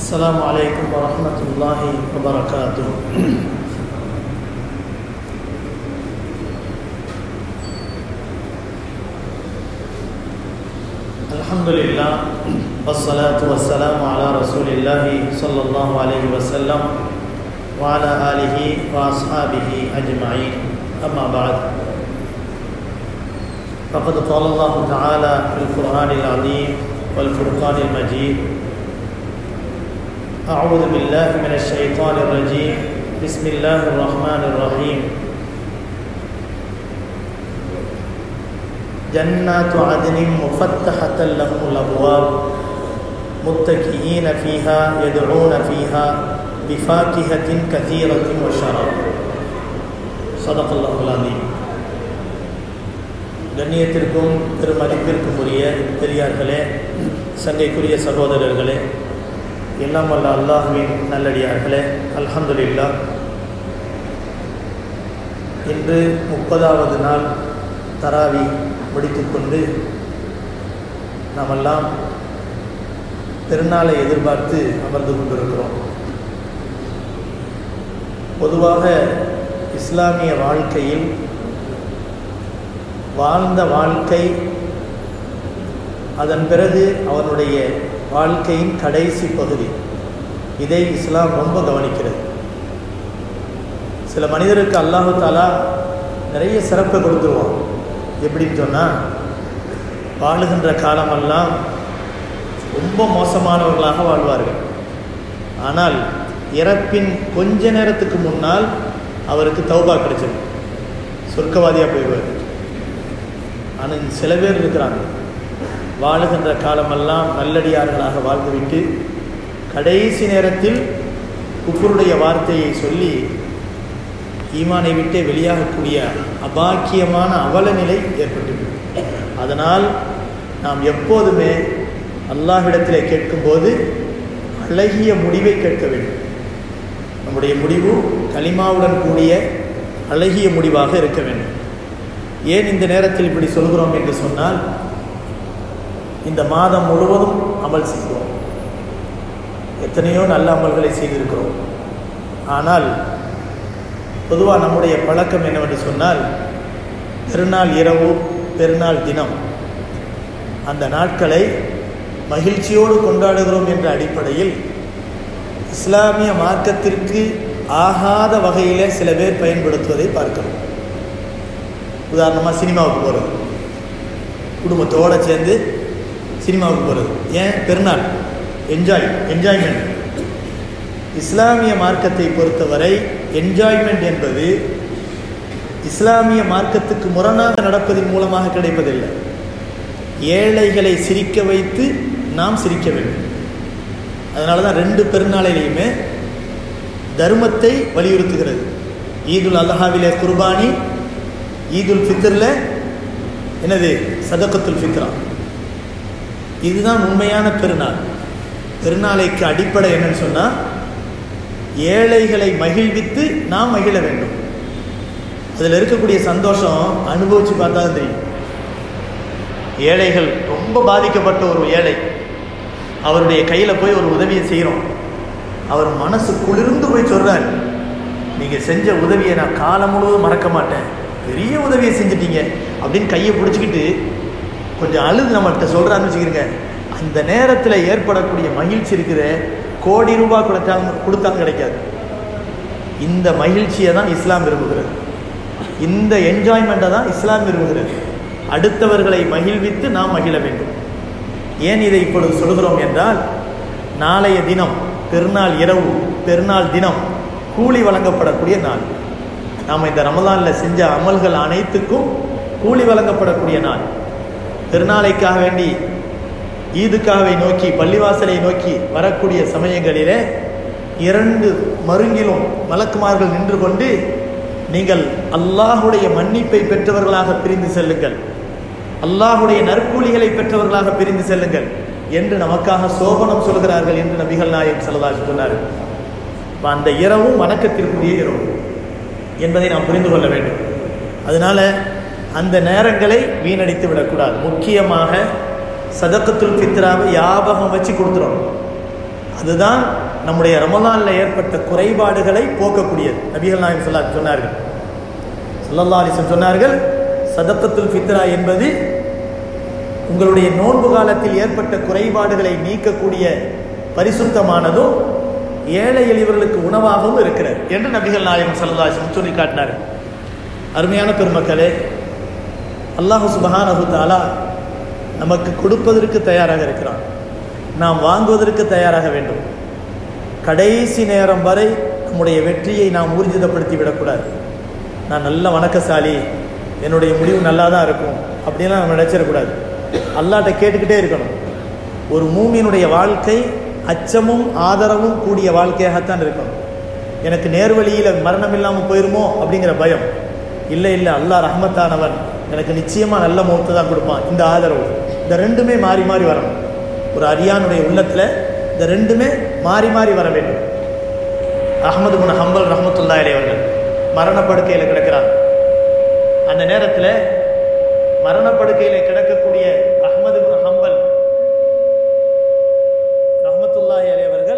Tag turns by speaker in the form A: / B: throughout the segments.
A: السلام عليكم ورحمة الله وبركاته. الحمد لله والصلاة والسلام على رسول الله صلى الله عليه وسلم وعلى آله وأصحابه أجمعين. أما بعد، فقد قال الله تعالى في القرآن العظيم والفرقان المجيد: أعوذ بالله من الشيطان الرجيم، بسم الله الرحمن الرحيم. جنات عدن مفتحة لهم الأبواب متكئين فيها يدعون فيها بفاكهة كثيرة وشراب. صدق الله العظيم. கண்ணியத்திற்கும் பெருமதிப்பிற்கும் உரிய பெரியார்களே, சங்கைக்குரிய சகோதரர்களே, எல்லாம் வல்ல அல்லாஹ்வின் நல்லடியார்களே, அல்ஹம்துலில்லாஹ். இன்று 30வது நாள் தராவி முடித்துக்கொண்டு நாமெல்லாம் பெருநாளை எதிர்பார்த்து அமர்ந்து கொண்டிருக்கிறோம். பொதுவாக இஸ்லாமிய வாழ்க்கையில் வாழ்ந்த வாழ்க்கை, அதன் பிறகு அவனுடைய வாழ்க்கையின் கடைசி பகுதி, இதை இஸ்லாம் ரொம்ப கவனிக்கிறது. சில மனிதருக்கு அல்லாஹு தாலா நிறைய சிறப்பை கொடுத்துருவான். எப்படின்னு சொன்னால், வாழுகின்ற காலமெல்லாம் ரொம்ப மோசமானவர்களாக வாழ்வார்கள். ஆனால் இறப்பின் கொஞ்ச நேரத்துக்கு முன்னால் அவருக்கு தௌபா கிடைச்சது, சொர்க்கவாதியாக போயிடுவார். ஆனால் சில பேர் இருக்கிறாங்க, வாழுகின்ற காலமெல்லாம் நல்லடியார்களாக வாழ்ந்துவிட்டு கடைசி நேரத்தில் குஃபருடைய வார்த்தையை சொல்லி ஈமானை விட்டே வெளியாகக்கூடிய அபாக்கியமான அவல நிலை ஏற்பட்டுவிடும். அதனால் நாம் எப்போதுமே அல்லாஹ்விடத்திலே கேட்கும்போது அழகிய முடிவை கேட்க வேண்டும். நம்முடைய முடிவு கலிமாவுடன் கூடிய அழகிய முடிவாக இருக்க வேண்டும். ஏன் இந்த நேரத்தில் இப்படி சொல்கிறோம் என்று சொன்னால், இந்த மாதம் முழுவதும் அமல் செய்கிறோம், எத்தனையோ நல்ல அமல்களை செய்திருக்கிறோம். ஆனால் பொதுவாக நம்முடைய பழக்கம் என்னவென்று சொன்னால், பெருநாள் இரவு, பெருநாள் தினம், அந்த நாட்களை மகிழ்ச்சியோடு கொண்டாடுகிறோம் என்ற அடிப்படையில் இஸ்லாமிய மார்க்கத்திற்கு ஆகாத வகையிலே சில பேர் பயன்படுத்துவதை பார்க்கிறோம். உதாரணமாக சினிமாவுக்கு போகிறது, குடும்பத்தோடு சேர்ந்து சினிமாவுக்கு போகிறது. ஏன்? பெருநாள், என்ஜாய்மெண்ட். இஸ்லாமிய மார்க்கத்தை பொறுத்தவரை என்ஜாய்மெண்ட் என்பது இஸ்லாமிய மார்க்கத்துக்கு முரணாக நடப்பதன் மூலமாக கிடைப்பதில்லை. ஏழைகளை சிரிக்க வைத்து நாம் சிரிக்க வேண்டும். அதனால தான் 2 பெருநாளிலையுமே தர்மத்தை வலியுறுத்துகிறது. ஈதுல் அல்ஹாவிலே குர்பானி, ஈதுல் ஃபித்ரில் என்னது? சதகத்துல் ஃபித்ரா. இதுதான் உண்மையான பெருநாள். பெருநாளைக்கு அடிப்படை என்னன்னு சொன்னால், ஏழைகளை மகிழ்வித்து நாம் மகிழ வேண்டும். அதில் இருக்கக்கூடிய சந்தோஷம் அனுபவித்து பார்த்தா தெரியும். ஏழைகள், ரொம்ப பாதிக்கப்பட்ட ஒரு ஏழை, அவருடைய கையில் போய் ஒரு உதவியை செய்கிறோம், அவர் மனசு குளிர்ந்து போய் சொல்கிறார், நீங்கள் செஞ்ச உதவியை நான் காலம் முழுவதும் மறக்க மாட்டேன், பெரிய உதவியை செஞ்சிட்டீங்க அப்படின்னு கையை பிடிச்சிக்கிட்டு கொஞ்சம் அழுது நம்மகிட்ட சொல்கிறான்னு வச்சுக்கிறீங்க. அந்த நேரத்தில் ஏற்படக்கூடிய மகிழ்ச்சி இருக்கிற, கோடி ரூபாய் கொடுத்தாலும் கிடைக்காது. இந்த மகிழ்ச்சியை தான் இஸ்லாம் விரும்புகிறது, இந்த என்ஜாய்மெண்ட்டை தான் இஸ்லாம் விரும்புகிறது. அடுத்தவர்களை மகிழ்வித்து நாம் மகிழ வேண்டும். ஏன் இதை இப்பொழுது சொல்கிறோம் என்றால், நாளைய தினம் பெருநாள் இரவு, பெருநாள் தினம் கூலி வழங்கப்படக்கூடிய நாள். நாம் இந்த ரமலானில் செஞ்ச அமல்கள் அனைத்துக்கும் கூலி வழங்கப்படக்கூடிய நாள். பெருநாளைக்காக வேண்டி ஈதுக்காவை நோக்கி, பள்ளிவாசலை நோக்கி வரக்கூடிய சமயங்களிலே 2 மருங்கிலும் மலக்குமார்கள் நின்று கொண்டு, நீங்கள் அல்லாஹுடைய மன்னிப்பை பெற்றவர்களாக பிரிந்து செல்லுங்கள், அல்லாஹுடைய நற்கூலிகளை பெற்றவர்களாக பிரிந்து செல்லுங்கள் என்று நமக்காக சோபனம் சொல்கிறார்கள் என்று நபிகள் நாயகம் ஸல்லல்லாஹு அலைஹி வஸல்லம் சொன்னார்கள். அந்த இரவும் வணக்கத்திற்குரிய இரவு என்பதை நாம் புரிந்து கொள்ள வேண்டும். அதனால அந்த நேரங்களை வீணடித்து விடக்கூடாது. முக்கியமாக சதகத்துல் ஃபித்ராவை ஞாபகம் வச்சு கொடுத்துரும். அதுதான் நம்முடைய ரமலானில் ஏற்பட்ட குறைபாடுகளை போக்கக்கூடியது. நபிகள் நாயகம் சொன்னார்கள், ஸல்லல்லாஹு அலைஹி வஸல்லம் சொன்னார்கள், சதக்கத்துல் ஃபித்ரா என்பது உங்களுடைய நோன்பு காலத்தில் ஏற்பட்ட குறைபாடுகளை நீக்கக்கூடிய பரிசுத்தமானதும் ஏழை எளியவர்களுக்கு உணவாகவும் இருக்கிறது என்று நபிகள் நாயகம் ஸல்லல்லாஹு அலைஹி வஸல்லம் சொல்லி காட்டினார்கள். அருமையான பெருமக்களே, அல்லாஹ் சுப்ஹானஹு தஆலா நமக்கு கொடுப்பதற்கு தயாராக இருக்கிறான். நாம் வாங்குவதற்கு தயாராக வேண்டும். கடைசி நேரம் வரை நம்முடைய வெற்றியை நாம் ஊர்ஜிதப்படுத்தி விடக்கூடாது. நான் நல்ல வணக்கசாலி, என்னுடைய முடிவு நல்லா தான் இருக்கும் அப்படின்லாம் நம்ம நினைச்சிடக்கூடாது. அல்லாஹ்ட்ட கேட்டுக்கிட்டே இருக்கணும். ஒரு மூமினுடைய வாழ்க்கை அச்சமும் ஆதரவும் கூடிய வாழ்க்கையாகத்தான் இருக்கணும். எனக்கு நேர்வழியில் மரணம் இல்லாமல் போயிருமோ அப்படிங்கிற பயம் இல்லை. அல்லாஹ் ரஹ்மத்தானவன், எனக்கு நிச்சயமாக நல்ல மௌத்தை தான் கொடுப்பான். இந்த ஆதரவு, இந்த ரெண்டுமே மாறி மாறி வரணும். ஒரு அரியானுடைய உள்ளத்தில் இந்த ரெண்டுமே மாறி மாறி வர வேண்டும். அஹ்மது பின் ஹம்பல் ரஹ்மத்துல்லாஹி அலைஹி அவர்கள் மரணப்படுக்கையில் கிடக்கிறார். அந்த நேரத்தில் மரணப்படுக்கையில் கிடக்கக்கூடிய அஹ்மது பின் ஹம்பல் ரஹ்மத்துல்லாஹி அலைஹி அவர்கள்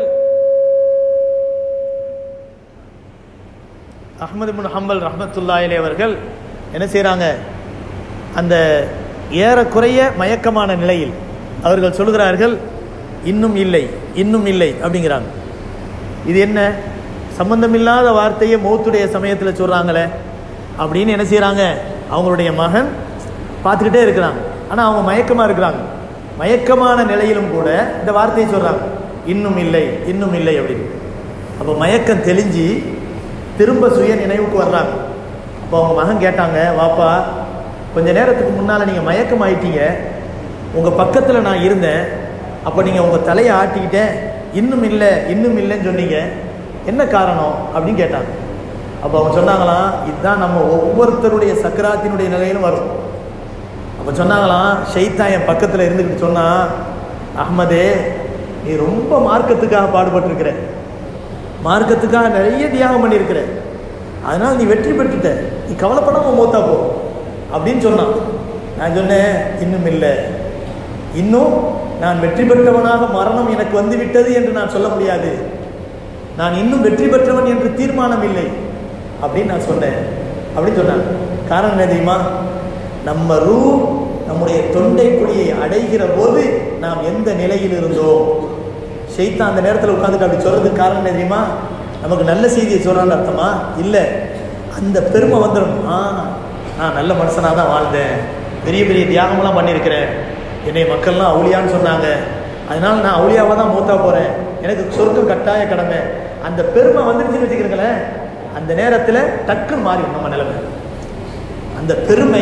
A: அஹ்மது பின் ஹம்பல் ரஹ்மத்துல்லாஹி அலைஹி அவர்கள் என்ன செய்கிறாங்க? அந்த ஏறக்குறைய மயக்கமான நிலையில் அவர்கள் சொல்கிறார்கள், இன்னும் இல்லை இன்னும் இல்லை அப்படிங்கிறாங்க. இது என்ன சம்பந்தமில்லாத வார்த்தையை மௌத்துடைய சமயத்தில் சொல்கிறாங்களே அப்படின்னு என்ன செய்கிறாங்க? அவங்களுடைய மகன் பார்த்துக்கிட்டே இருக்கிறாங்க. ஆனால் அவங்க மயக்கமாக இருக்கிறாங்க. மயக்கமான நிலையிலும் கூட இந்த வார்த்தையை சொல்கிறாங்க, இன்னும் இல்லை இன்னும் இல்லை அப்படின்னு. அப்போ மயக்கம் தெளிஞ்சு திரும்ப சுய நினைவுக்கு வர்றாங்க. அப்போ அவங்க மகன் கேட்டாங்க, வாப்பா கொஞ்ச நேரத்துக்கு முன்னால் நீங்கள் மயக்கம் ஆயிட்டீங்க, உங்கள் பக்கத்தில் நான் இருந்தேன், அப்போ நீங்கள் உங்கள் தலையை ஆட்டிக்கிட்டேன், இன்னும் இல்லை இன்னும் இல்லைன்னு சொன்னீங்க, என்ன காரணம் அப்படின்னு கேட்டாங்க. அப்போ அவங்க சொன்னாங்களாம், இதுதான் நம்ம ஒவ்வொருத்தருடைய சக்கராத்தினுடைய நிலையிலும் வரும். அப்போ சொன்னாங்களாம், ஷைத்தான் என் பக்கத்தில் இருந்துக்கிட்டு சொன்னான், அஹ்மதே நீ ரொம்ப மார்க்கத்துக்காக பாடுபட்டிருக்கிற, மார்க்கத்துக்காக நிறைய தியாகம் பண்ணியிருக்கிற, அதனால் நீ வெற்றி பெற்றுட்ட, நீ கவலைப்படாமல் மூத்தா போ அப்படின்னு சொன்னான். நான் சொன்னேன், இன்னும் இல்லை, இன்னும் நான் வெற்றி பெற்றவனாக மரணம் எனக்கு வந்து விட்டது என்று நான் சொல்ல முடியாது, நான் இன்னும் வெற்றி பெற்றவன் என்று தீர்மானம் இல்லை அப்படின்னு நான் சொன்னேன் அப்படின்னு சொன்னாங்க. காரணம் என்ன தெரியுமா? நம்ம ரூ நம்முடைய தொண்டை குழியை அடைகிற போது நாம் எந்த நிலையில் இருந்தோம். ஷைத்தான் அந்த நேரத்தில் உட்காந்துட்டு அப்படி சொல்றதுக்கு காரணம் என்ன தெரியுமா? நமக்கு நல்ல செய்தியை சொல்றான்னு அர்த்தமா? இல்லை, அந்த பெருமை வந்துடும். நான் நல்ல மனுஷனாக தான் வாழ்ந்தேன், பெரிய பெரிய தியாகம்லாம் பண்ணியிருக்கிறேன், என்னை மக்கள்லாம் அவுளியான்னு சொன்னாங்க, அதனால் நான் அவுளியாவாக தான் மூத்தா போகிறேன், எனக்கு சொர்க்கம் கட்டாய கடமை, அந்த பெருமை வந்துருச்சுன்னு வச்சுக்கிறீங்களேன், அந்த நேரத்தில் டக்குன்னு மாறிடும் நம்ம நிலைமை. அந்த பெருமை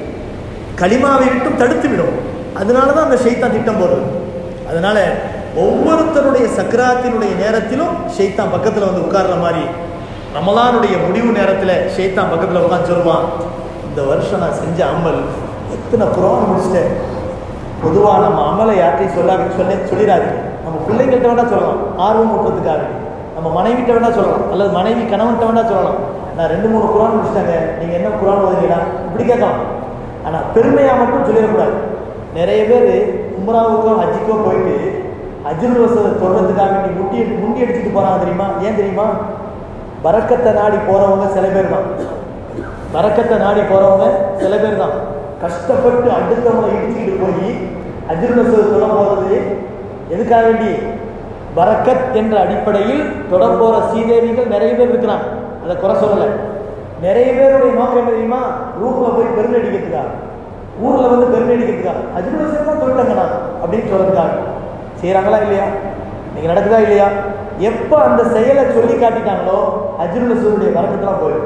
A: கலிமாவை விட்டும் தடுத்து விடும். அதனால தான் அந்த ஷைத்தான் திட்டம் போடுறது. அதனால ஒவ்வொருத்தருடைய சக்கராத்தினுடைய நேரத்திலும் ஷைத்தான் பக்கத்தில் வந்து உட்கார்ற மாதிரி, ரமலானுடைய முடிவு நேரத்தில் ஷைத்தான் பக்கத்தில் உட்காந்து சொல்லுவான், இந்த வருஷம் நான் செஞ்ச அமல் எத்தனை குரான் முடிச்சிட்டேன். பொதுவாக நம்ம அமலை யார்ட்டையும் சொல்லிடாது. நம்ம பிள்ளைங்கள்ட்ட வேணா சொல்லலாம், ஆர்வம் ஊட்டுறதுக்காக. நம்ம மனைவிட்ட வேணா சொல்லலாம், அல்லது மனைவி கணவன்கிட்ட வேணா சொல்லலாம், நான் 2-3 குரான் முடிச்சிட்டாங்க, நீங்கள் என்ன குரான் ஓதுறீங்களா இப்படி கேட்கலாம். ஆனால் பெருமையாக மட்டும் சொல்லிடக்கூடாது. நிறைய பேர் உம்ராவுக்கோ ஹஜ்ஜிக்கோ போயிட்டு அஜ்ருல் வஸதை தொடுறதுக்காக நீ முண்டி அடிச்சுட்டு போகிறாங்க தெரியுமா? ஏன் தெரியுமா? பரக்கத்தை நாடி போகிறவங்க சில பேர் தான், பரக்கத்தை நாடி போகிறவங்க சில பேர் தான். கஷ்டப்பட்டு அடுத்தவங்களை இடிச்சுக்கிட்டு போய் அஜ்ருல் வஸதை தொட போகிறது எதுக்காக வேண்டி? பரக்கத் என்ற அடிப்படையில் தொட போகிற சீதேவிகள் நிறைய பேர் இருக்கிறாங்க, அதை குறை சொல்லலை. நிறைய பேருடைய நோக்கம் என்ன தெரியுமா? ரூமில் போய் பெருமை அடிக்கிறதுக்கா, ஊரில் வந்து பெருமை அடிக்கிறதுக்கா, அஜ்ருல் வஸதை தான் தொட்டாங்கண்ணா அப்படின்னு சொல்றதுக்காக செய்கிறாங்களா இல்லையா? இன்னைக்கு நடக்குதா இல்லையா? எப்போ அந்த செயலை சொல்லி காட்டிட்டாங்களோ அஜ்ருல் வஸதுடைய பரக்கத்தெல்லாம் போயிடும்.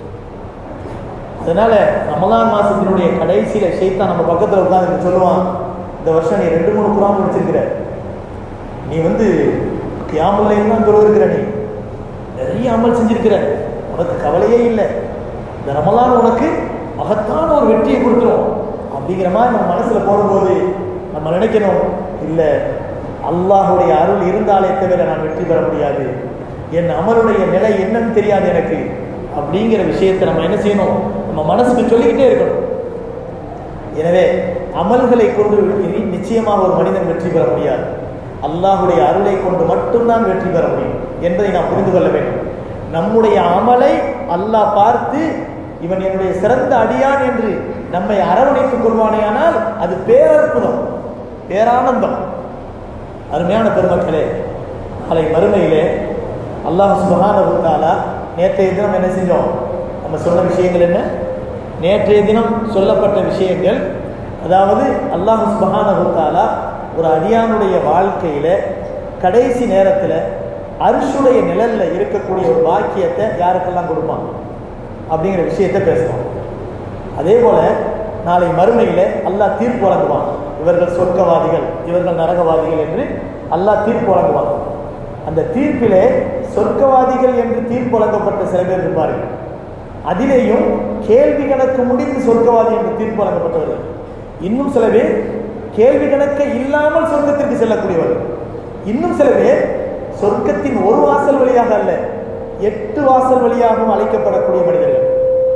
A: அதனால ரமலான் மாசத்தினுடைய கடைசியில ஷைத்தான் நம்ம பக்கத்தில் உட்கார்ந்து சொல்லுவான், இந்த வருஷம் நீ 2-3 குரான் முடிச்சிருக்கிற, நீ வந்து கியாமுல் தான் தொழுகிற, நீ நிறைய அமல் செஞ்சிருக்கிற, உனக்கு கவலையே இல்லை, இந்த ரமலான் உனக்கு மகத்தான ஒரு வெற்றியை கொடுத்துரும் அப்படிங்கிற மாதிரி நம்ம மனசுல போடும்போது நம்ம நினைக்கணும், இல்லை அல்லாஹுடைய அருள் இருந்தாலே தவிர நான் வெற்றி பெற முடியாது, என் அமலுடைய நிலை என்னன்னு தெரியாது எனக்கு அப்படிங்கிற விஷயத்தை நம்ம என்ன செய்யணும்? நம்ம மனசுக்கு சொல்லிக்கிட்டே இருக்கணும். எனவே அமல்களை கொண்டு நிச்சயமாக ஒரு மனிதன் வெற்றி பெற முடியாது. அல்லாஹுடைய அருளை கொண்டு மட்டும்தான் வெற்றி பெற முடியும் என்பதை நாம் புரிந்து கொள்ள வேண்டும். நம்முடைய அமலை அல்லாஹ் பார்த்து இவன் என்னுடைய சிறந்த அடியான் என்று நம்மை அரவணைத்துக் கொள்வானேயானால் அது பேரற்புதம், பேரானந்தம். அருமையான பெருமக்களே, நாளை மறுமையிலே அல்லாஹ் சுப்ஹானஹு வ தஆலா நேற்றைய தினம் என்ன செஞ்சோம்? நம்ம சொன்ன விஷயங்கள் என்ன? நேற்றைய தினம் சொல்லப்பட்ட விஷயங்கள், அதாவது அல்லாஹ் சுப்ஹானஹு வ தஆலா ஒரு அடியானுடைய வாழ்க்கையில கடைசி நேரத்தில் அர்ஷுடைய நிழல்ல இருக்கக்கூடிய ஒரு பாக்கியத்தை யாருக்கெல்லாம் கொடுப்பான் அப்படிங்கிற விஷயத்தை பேசுவோம். அதே போல நாளை மறுமையில அல்லாஹ் தீர்ப்பு வழங்குவான். இவர்கள் சொர்க்கவாதிகள், இவர்கள் நரகவாதிகள் என்று அல்லாஹ் தீர்ப்பு வழங்குவான். அந்த தீர்ப்பிலே சொர்க்கவாதிகள் என்று தீர்ப்பு வழங்கப்பட்ட சில பேர் இருப்பார்கள். அதிலேயும் கேள்வி கணக்கு முடிந்து சொர்க்கவாதி என்று தீர்ப்பு வழங்கப்பட்டவர்கள். இன்னும் சில பேர் கேள்வி கணக்க இல்லாமல் சொர்க்கத்திற்கு செல்லக்கூடியவர்கள். இன்னும் சில பேர் சொர்க்கத்தின் ஒரு வாசல் வழியாக அல்ல, 8 வாசல் வழியாகவும் அழைக்கப்படக்கூடிய மனிதர்கள்.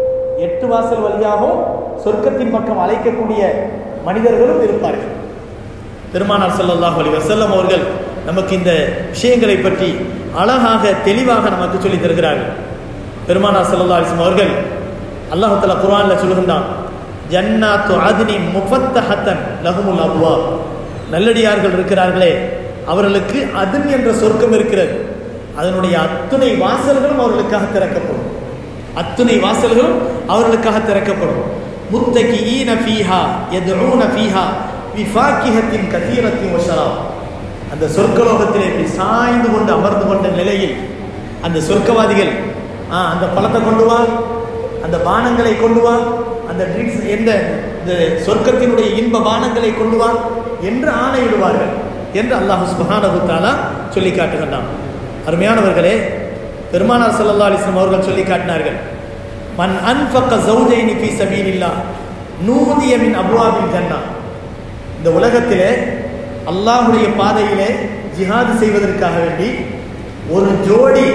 A: 8 வாசல் வழியாகவும் சொர்க்கத்தின் பக்கம் அழைக்கக்கூடிய மனிதர்களும் இருப்பார்கள். பெருமானார் ஸல்லல்லாஹு அலைஹி வஸல்லம் அவர்கள் நமக்கு இந்த விஷயங்களை பற்றி அழகாக தெளிவாக நமக்கு சொல்லி தருகிறார்கள். பெருமானார் ஸல்லல்லாஹு அலைஹி வஸல்லம் அவர்கள் அல்லாஹ் தஆலா குர்ஆன்ல சொல்லுகின்றான், ஜன்னாத்து அத்னி முஃபத்தஹத்தன் லஹுமுல் அப்வாப். நல்லடியார்கள் இருக்கிறார்களே, அவர்களுக்கு அதுன் என்ற சொர்க்கம் இருக்கிறது. அதனுடைய அத்துணை வாசல்களும் அவர்களுக்காக திறக்கப்படும். அத்துணை வாசல்களும் அவர்களுக்காக திறக்கப்படும். முத்தகிஈன ஃபீஹா யதுஊன ஃபீஹா பிஃபாக்கிஹத்தின் கதீரத்தின் வஷராப். அந்த சொர்க்கலோகத்திலே இப்படி சாய்ந்து கொண்டு அமர்ந்து கொண்ட நிலையில் அந்த சொர்க்கவாதிகள் அந்த பழத்தை கொண்டு வா, அந்த பானங்களை கொண்டு வா, அந்த ட்ரிங்க்ஸ் எந்த இந்த சொர்க்கத்தினுடைய இன்ப பானங்களை கொண்டு வா என்று ஆணையிடுவார்கள் என்று அல்லாஹ் சுப்ஹானஹு வ தஆலா சொல்லி காட்டுகின்றான். அருமையானவர்களே, பெருமானார் ஸல்லல்லாஹு அலைஹி வஸல்லம் அவர்கள் சொல்லி காட்டினார்கள், மன் அன்ஃபக ஸௌஜைனி ஃபீ ஸபீலில்லாஹ் நூதிய மின் அப்வாபில் ஜன்னah. இந்த உலகத்திலே அல்லாஹ்வுடைய பாதையிலே ஜிஹாது செய்வதற்காக வேண்டி ஒரு ஜோடி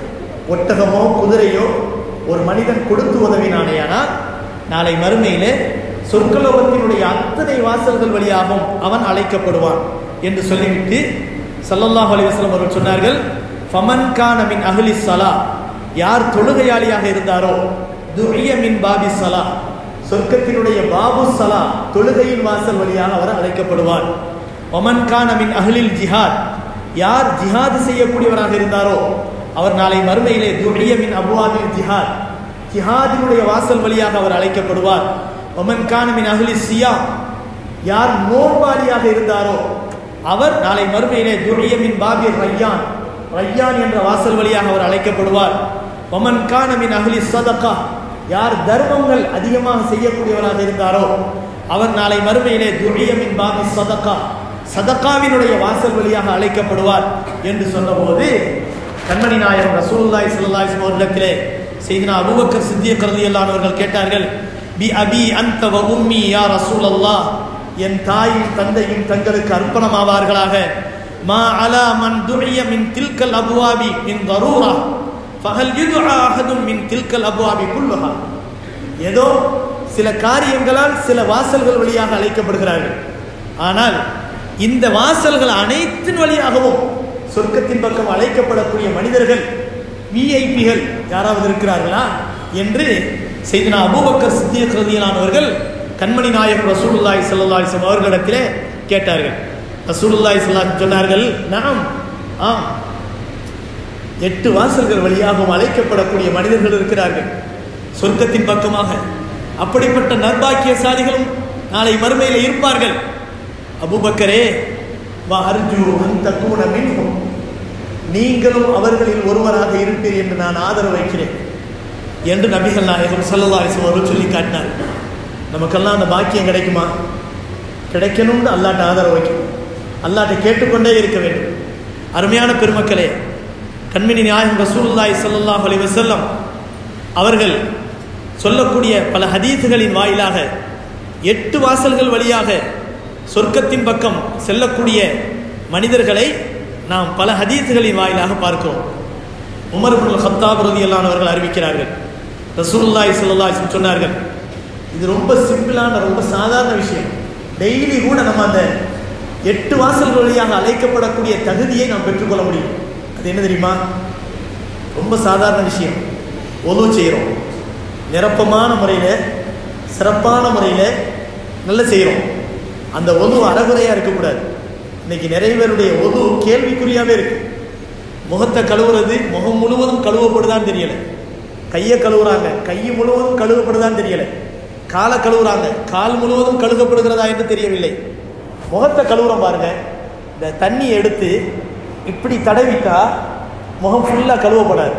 A: ஒட்டகமோ குதிரையோ ஒரு மனிதன் கொடுத்து உதவினானேயானால் நாளை மறுமையிலே சொர்க்கலோகத்தினுடைய அத்தனை வாசல்கள் வழியாகவும் அவன் அழைக்கப்படுவான் என்று சொல்லிவிட்டு ஸல்லல்லாஹு அலைஹி வஸல்லம் அவர்கள் சொன்னார்கள், ஃபமன் கான மின் அஹ்லி ஸலா, யார் தொழுகையாளியாக இருந்தாரோ, துஇய மின் பாபி ஸலா, சொர்க்கத்தினுடைய பாபு ஸலா தொழுகையின் வாசல் வழியாக அவர் அழைக்கப்படுவார். வமன் கான மின் அஹ்லில் ஜிஹாத், யார் ஜிஹாத் செய்யக்கூடியவராக இருந்தாரோ அவர் நாளை மறுமையிலே துஇய மின் அப்வாபில் ஜிஹாத், ஜிஹாதினுடைய வாசல் வழியாக அவர் அழைக்கப்படுவார். வமன் கான மின் அஹ்லி ஸியாம், யார் நோன்பாளியாக இருந்தாரோ அவர் நாளை மறுமையிலே துஇய மின் பாபி ரய்யான், ரய்யான் என்ற வாசல் வழியாக அவர் அழைக்கப்படுவார். வமன் கான மின் அஹ்லி ஸதகா, யார் தர்மங்கள் அதிகமாக செய்யக்கூடியவராக இருந்தாரோ அவர் நாளை மறுமையிலே துஇய மின் பாபி ஸதகா, சதகாவினுடைய வாசல் வழியாக அழைக்கப்படுவார் என்று சொன்னபோது கண்மணி நாயகம் ரசூலுல்லாஹி ஸல்லல்லாஹு அலைஹி வஸல்லம் அவர்களிடத்திலே சையதுனா அபூபக்கர் சித்திக் ரலியல்லாஹு அன்ஹு அவர்கள் கேட்டார்கள், பி அபி அன்த வ உம்மி யா ரசூலல்லாஹ், என் தாயும் தந்தையும் தங்களுக்கு அர்ப்பணமாவார்களாக. மா அலா மன் துஇய மின் தில்கல் அப்வாபி மின் தரூரா ஃபஹல் யுதுஆ அஹதுன் மின் தில்கல் அப்வாபி குல்லஹா. ஏதோ சில காரியங்களால் சில வாசல்கள் வழியாக அழைக்கப்படுகிறார்கள். ஆனால் இந்த வாசல்கள் அனைத்தின் வழியாகவும் சொர்க்கத்தின் பக்கம் அழைக்கப்படக்கூடிய மனிதர்கள், விஐபிகள் யாராவது இருக்கிறார்களா என்று சையதுனா அபூபக்கர் சித்திக் ரலியல்லாஹு அன்ஹு அவர்கள் கண்மணி நாயகம் ரசூலுல்லாஹி ஸல்லல்லாஹு அலைஹி வஸல்லம் அவர்களிடத்திலே கேட்டார்கள். ரசூலுல்லாஹி ஸல்லல்லாஹு அலைஹி வஸல்லம் சொன்னார்கள், நாம் 8 வாசல்கள் வழியாகவும் அழைக்கப்படக்கூடிய மனிதர்கள் இருக்கிறார்கள் சொர்க்கத்தின் பக்கமாக. அப்படிப்பட்ட நற்பாக்கியசாலிகளும் நாளை மறுமையில் இருப்பார்கள். அபூபக்கரே, வ அர்ஜு அன் தகூன மின்ஹும், நீங்களும் அவர்களில் ஒருவராக இருப்பீர் என்று நான் ஆதரவு வைக்கிறேன் என்று நபிகள் நாயகம் ஸல்லல்லாஹு அலைஹி வஸல்லம் அவர்கள் சொல்லி காட்டினார். நமக்கெல்லாம் அந்த பாக்கியம் கிடைக்குமா? கிடைக்கணும்னு அல்லாஹ்ட்ட ஆதரவு வைக்கணும், அல்லாஹ்ட்ட கேட்டுக்கொண்டே இருக்க வேண்டும். அருமையான பெருமக்களே, கண்மணி நாயகம் ரசூலுல்லாஹி ஸல்லல்லாஹு அலைஹி வஸல்லம் அவர்கள் சொல்லக்கூடிய பல ஹதீஸுகளின் வாயிலாக 8 வாசல்கள் வழியாக சொர்க்கத்தின் பக்கம் செல்லக்கூடிய மனிதர்களை நாம் பல ஹதீஸுகளின் வாயிலாக பார்க்கிறோம். உமர் இப்னுல் கத்தாப் ரலியல்லாஹு அன்ஹு அவர்கள் அறிவிக்கிறார்கள், ரசூலுல்லாஹி ஸல்லல்லாஹு அலைஹி வஸல்லம் சொன்னார்கள், இது ரொம்ப சிம்பிளான ரொம்ப சாதாரண விஷயம், டெய்லி கூட நம்ம அந்த 8 வாசல்கள் வழியாக அழைக்கப்படக்கூடிய தகுதியை நாம் பெற்றுக்கொள்ள முடியும். அது என்ன தெரியுமா? ரொம்ப சாதாரண விஷயம். ஒது செய்கிறோம், நிரப்பமான முறையில் சிறப்பான முறையில் நல்லா செய்கிறோம். அந்த ஒது அறகுறையாக இருக்கக்கூடாது. இன்னைக்கு நிறைய பேருடைய ஒது கேள்விக்குறியாகவே இருக்கு. முகத்தை கழுவுறது முகம் முழுவதும் கழுவப்படுதான்னு தெரியலை. கையை கழுவுறாங்க, கை முழுவதும் கழுவப்படுதான்னு தெரியலை. காலை கழுவுறாங்க, கால் முழுவதும் கழுவப்படுகிறதா என்று தெரியவில்லை. முகத்தை கழுவுறோம் பாருங்க, இந்த தண்ணி எடுத்து இப்படி தடவிட்டா முகம் ஃபுல்லாக கழுவப்படாது.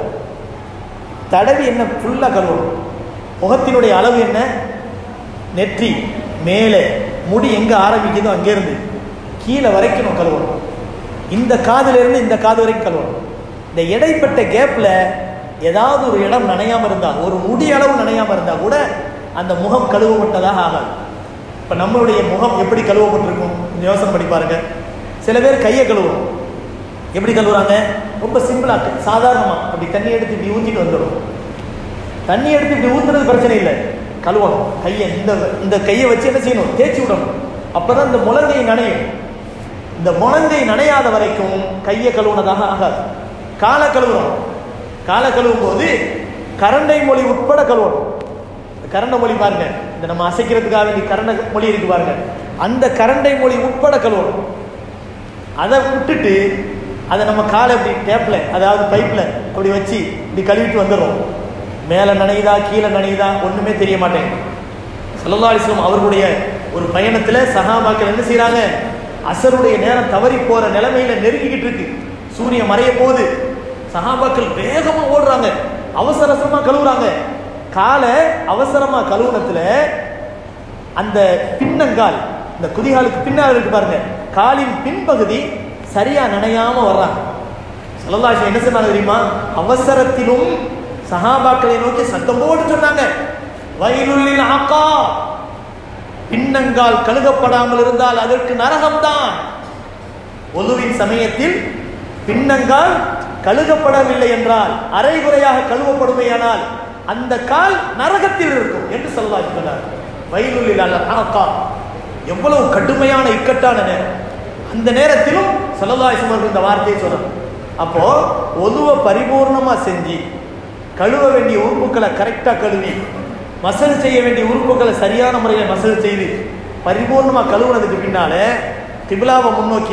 A: தடவி என்ன ஃபுல்லாக கழுவணும். முகத்தினுடைய அளவு என்ன? நெற்றி மேலே முடி எங்கே ஆரம்பிக்குதோ அங்கேருந்து கீழே வரைக்கும் கழுவணும். இந்த காதுலேருந்து இந்த காது வரைக்கும் கழுவணும். இந்த இடைப்பட்ட கேப்பில் ஏதாவது ஒரு இடம் நனையாமல் இருந்தால், ஒரு முடி அளவு நனையாமல் இருந்தால் கூட அந்த முகம் கழுவப்பட்டதாக ஆகாது. இப்போ நம்மளுடைய முகம் எப்படி கழுவப்பட்டிருக்கும் யோசனை பண்ணி பாருங்க. சில பேர் கையை கழுவுறோம். எப்படி கழுவுறாங்க? ரொம்ப சிம்பிளாக சாதாரணமாக அப்படி தண்ணி எடுத்து இப்படி ஊற்றிட்டு வந்துடும். தண்ணி எடுத்து இப்படி ஊற்றுறது பிரச்சனை இல்லை, கழுவணும். கையை இந்த கையை வச்சு என்ன செய்யணும்? தேய்ச்சி விடணும். அப்போ தான் இந்த முழங்கை நனையும். இந்த முழங்கை நனையாத வரைக்கும் கையை கழுவுனதாக ஆகாது. காலை கழுவுறோம். காலை கழுவும் போது கரண்டை மொழி உட்பட கழுவணும். கரண்டை மொழி பாருங்க, இந்த நம்ம அசைக்கிறதுக்காக வேண்டிய கரண்டை மொழி இருக்கு பாருங்க, அந்த கரண்டை மொழி உட்பட கழுவணும். அதை விட்டுட்டு அதை நம்ம காலை இப்படி டேப்பில், அதாவது பைப்பில் அப்படி வச்சு இப்படி கழுவிட்டு வந்துடுறோம். மேலே நனையுதா கீழே நனையுதா ஒன்றுமே தெரிய மாட்டேங்குது. ஸல்லல்லாஹு அலைஹி வஸல்லம் அவர்களுடைய ஒரு பயணத்தில் சஹாபாக்கள் என்ன செய்கிறாங்க? அசருடைய நேரம் தவறி போகிற நிலைமையில நெருங்கிக்கிட்டு இருக்கு. சூரியன் மறைய போது சஹாபாக்கள் வேகமாக ஓடுறாங்க, அவசர அவசரமாக கழுவுறாங்க. காலை அவசரமாக கழுவுனத்தில் அந்த பின்னங்கால், இந்த குதிகாலுக்கு பின்னால் இருக்கு பாருங்க, காலின் பின்பகுதி சரியா நனையாம வர்றாங்க. ஸல்லல்லாஹு அலைஹி வஸல்லம் என்ன சொன்னாங்க தெரியுமா? அவசரத்திலும் சஹாபாக்களை நோக்கி சத்தம் போட்டு சொன்னாங்க, வயலுல்லில் ஆக்கா, பின்னங்கால் கழுகப்படாமல் இருந்தால் அதற்கு நரகம்தான். ஒதுவின் சமயத்தில் பின்னங்கால் கழுகப்படவில்லை என்றால், அரைகுறையாக கழுவப்படுமையானால் அந்த கால் நரகத்தில் இருக்கும் என்று ஸல்லல்லாஹு அலைஹி வஸல்லம் சொன்னார். வயலுல்லில் ஆக்கா, எவ்வளவு கடுமையான இக்கட்டான நேரம். அந்த நேரத்திலும் ஸல்லல்லாஹு அலைஹி வஸல்லம் இந்த வார்த்தையை சொன்னார். அப்போ ஒதுவை பரிபூர்ணமா செஞ்சு கழுவ வேண்டிய உறுப்புகளை கரெக்டாக கழுவி, மசல் செய்ய வேண்டிய உறுப்புகளை சரியான முறையில் மசல் செய்து பரிபூர்ணமாக கழுவுனதுக்கு பின்னால கிபிலாவை முன்னோக்கி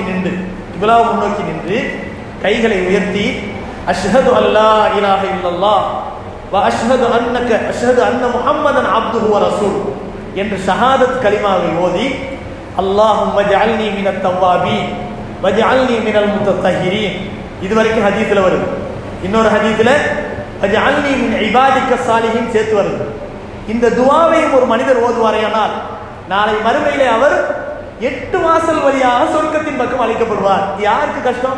A: நின்று கைகளை உயர்த்தி அஷ்ஹது அல்லா இலாஹ இல்லல்லாஹ் வ அஷ்ஹது அன்ன முஹம்மதன் அப்துஹு வ ரசூலுஹு என்று ஷஹாதத் கலிமாவை ஓதி, அல்லாஹும்ம ஜஅல்னி மினத் தவ்வாபீன் வஜஅல்னி மினல் முத்தத்தஹிரீன், இதுவரைக்கும் ஹதீஸ்ல வருது. இன்னொரு ஹதீஸ்ல வஜஅல்னி மின் இபாதிக்க ஸாலிஹீன் சேர்த்து வருது. இந்த துஆவையும் ஒரு மனிதர் ஓதுவாரேயானால் நாளை மறுமையிலே அவர் 8 வாசல் வழியாக சொர்க்கத்தின் பக்கம் அழைக்கப்படுவார். யாருக்கு கஷ்டம்?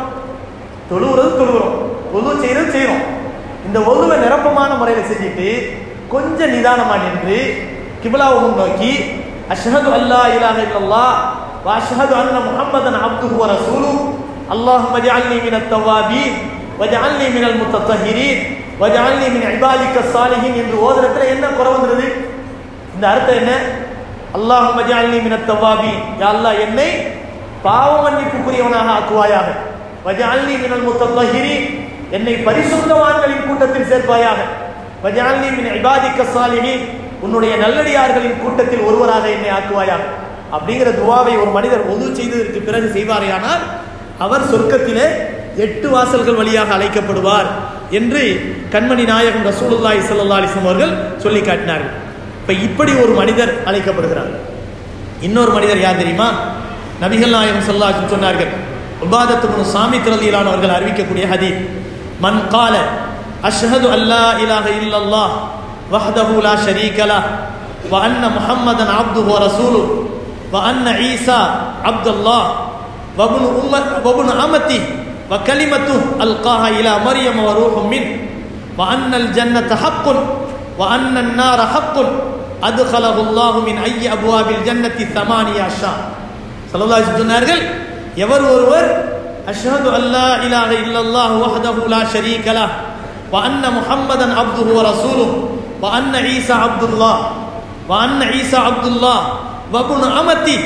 A: தொழுகிறோம், ஒது செய்யறோம். இந்த ஒதுவை நிரப்பமான முறையில் செஞ்சுட்டு கொஞ்சம் நிதானமா நின்று கிபிலாவை முன்னோக்கி அஷ்ஹது அல்லா இலாஹ இல்லல்லாஹ் வ அஷ்ஹது அன்ன முஹம்மதன் அப்துஹு வ ரசூலுஹு அல்லாஹும்ம ஜஅல்னி மினத் தவ்வாபீன் வஜஅல்னி மினல் முத்தத்தஹிரீன் வஜஅல்னி மின் இபாதிக்க ஸாலிஹீன் என்று ஓதுறதுல என்ன குறை வந்துருது? இந்த அர்த்தம் என்ன? அல்லாஹும்ம ஜஅல்னி மினத் தவ்வாபீன், யா அல்லாஹ் என்னை பாவ மன்னிப்புக்குரியவனாக ஆக்குவாயாக. வஜஅல்னி மினல் முத்தத்தஹிரீன், என்னை பரிசுத்தவான்களின் கூட்டத்தில் சேர்ப்பாயாக. வஜஅல்னி மின் இபாதிக்க ஸாலிஹீன், உன்னுடைய நல்லடியார்களின் கூட்டத்தில் ஒருவராக என்னை ஆக்குவாயாக. அப்படிங்கிற துஆவை ஒரு மனிதர் ஒது செய்ததற்கு பிறகு செய்வாரேயானால் அவர் சொர்க்கத்திலே 8 வாசல்கள் வழியாக அழைக்கப்படுவார் என்று கண்மணி நாயகம் ரசூலுல்லாஹி ஸல்லல்லாஹு அலைஹி வஸல்லம் அவர்கள் சொல்லி காட்டினார்கள். இப்ப இப்படி ஒரு மனிதர் அழைக்கப்படுகிறார். இன்னொரு மனிதர் யார் தெரியுமா? நபிகள் நாயகம் ஸல்லல்லாஹு அலைஹி வஸல்லம் சொன்னார்கள், உபாதத் இப்னு ஸாமித் ரலியல்லாஹு அன்ஹு அவர்கள் அறிவிக்கக்கூடிய ஹதீஸ், மன் கால அஷ்ஹது அல்லா இலாஹ இல்லல்லாஹ் வஹ்தஹு லா ஷரீக லஹ் வ அன்ன முஹம்மதன் அப்துஹு வ ரசூலுஹு வ அன்ன ஈசா அப்துல்லாஹ் வ இப்னு அமதி வ கலிமத்துஹு அல்காஹா இலா மர்யம் வ ரூஹும் மின் வ அன்னல் ஜன்னத ஹக்குன் வ அன்னன் நார ஹக்குன் அத்கலஹு அல்லாஹு மின் ஐயி அப்வாபில் ஜன்னதி 8 அஷா. ஸல்லல்லாஹு அலைஹி வஸல்லம் சொன்னார்கள், எவர் ஒருவர் அஷ்ஹது அல்லா இலாஹ இல்லல்லாஹ் வஹ்தஹு லா ஷரீக லஹ் வ அன்ன முஹம்மதன் அப்துஹு வ ரசூலுஹு வ அன்ன ஈசா அப்துல்லாஹ் வ இப்னு அமதி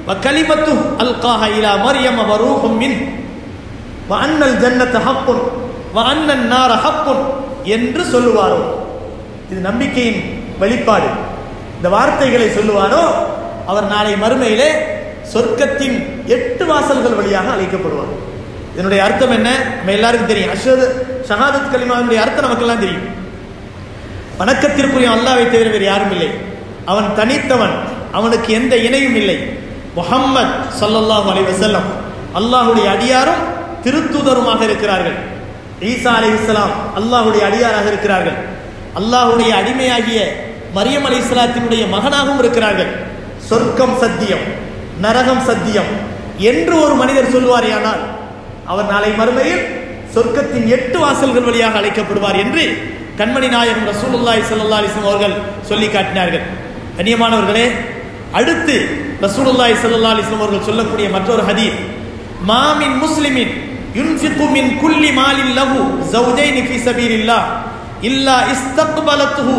A: வகலிமத்து அல்காஹா இலா மர்யம் வரூஹும் மின் வஅன்னல் ஜன்னத ஹக்குன் வஅன்னன் நார ஹக்குன் என்று சொல்லுவாரோ, இது நம்பிக்கையின் வெளிப்பாடு. இந்த வார்த்தைகளை சொல்லுவாரோ அவர் நாளை மறுமையிலே சொர்க்கத்தின் 8 வாசல்கள் வழியாக அழைக்கப்படுவார். இதனுடைய அர்த்தம் என்ன? நம்ம எல்லாருக்கும் தெரியும். அஷ்ஹது ஷஹாதத் கலிமாவுடைய அர்த்தம் நமக்கெல்லாம் தெரியும். வணக்கத்திற்குரிய அல்லாஹ்வை தவிர வேறு யாரும் இல்லை, அவன் தனித்தவன், அவனுக்கு எந்த இணையும் இல்லை. முஹம்மத் ஸல்லல்லாஹு அலைஹி வஸல்லம் அல்லாஹ்வுடைய அடியாரும் திருத்தூதருமாக இருக்கிறார்கள். ஈசா அலைஹிஸ்ஸலாம் அல்லாஹ்வுடைய அடியாராக இருக்கிறார்கள். அல்லாஹ்வுடைய அடிமையாகிய மரியம் அலைஹிஸ்ஸலாத்தினுடைய மகனாகவும் இருக்கிறார்கள். சொர்க்கம் சத்தியம், நரகம் சத்தியம் என்று ஒரு மனிதர் சொல்வாரேயானால் அவர் நாளை மறுமையில் சொர்க்கத்தின் 8 வாசல்கள் வழியாக அழைக்கப்படுவார் என்று கண்மணி நாயகம் ரசூலுல்லாஹி ஸல்லல்லாஹு அலைஹி வஸல்லம் அவர்கள் சொல்லி காட்டினார்கள். கண்ணியமானவர்களே, அடுத்து ரசூலுல்லாஹி ஸல்லல்லாஹு அலைஹி வஸல்லம் அவர்கள் சொல்லக்கூடிய மற்றொரு ஹதீஸ், மா மின் முஸ்லிமின் யுன்ஃபிகு மின் குல்லி மாலின் லஹு ஸௌஜைனி ஃபீ ஸபீலில்லாஹ் இல்லா இஸ்தக்பலத்துஹு,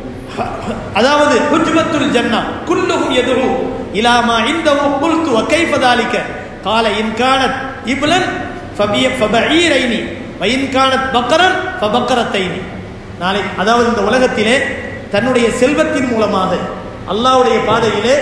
A: அதாவது ஹுஜ்பத்துல் ஜன்னா குல்லுஹும் யதுஉ இலா மா இன்தஹு குல்து வ கைஃப ذلك قال ان كانت ابلا فبعيرين وان كانت بقرا فبقرتين. நாளை அதாவது இந்த உலகத்திலே தன்னுடைய செல்வத்தின் மூலமாக அல்லாஹ்வுடைய பாதையிலே